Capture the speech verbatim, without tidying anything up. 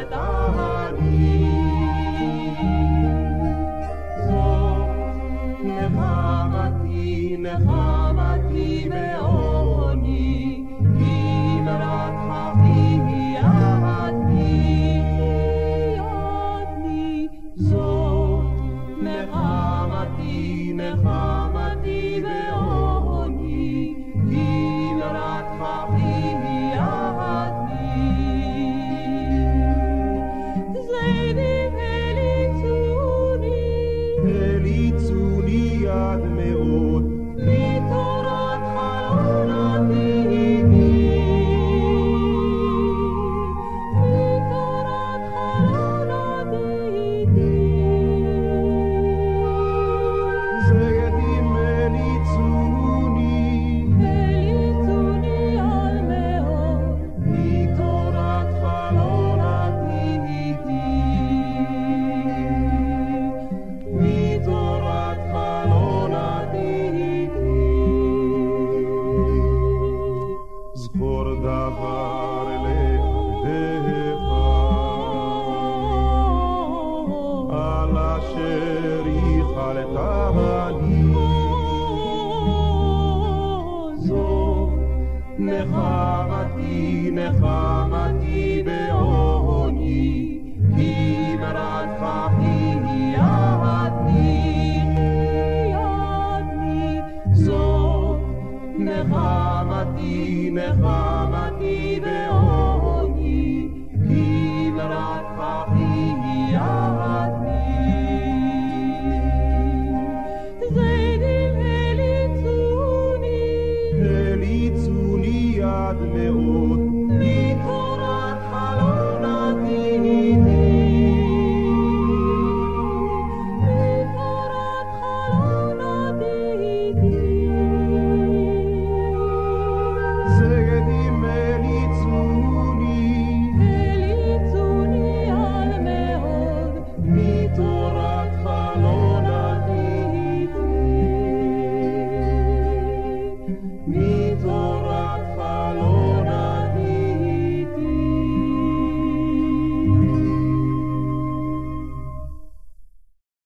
חלתני. זאת נחמתי, נחמתי בעוני, אמרת חכי ידני, ידני. זאת נחמתי, נחמתי בעוני, אמרת חכי ידני. זאבים הליצוני, הליצוני עד מאוד, מתורת חלון עתידי, מתורת חלון עתידי. זאבים הליצוני, הליצוני על מאוד, מתורת חלון עתידי, מתורת חלון עתידי. זכור דבר לעבדך, על אשר ייחלתני. זו נחמתי, נחמתי בעוני, אמרת חכי ידני, ידני. זו נחמתי, נחמתי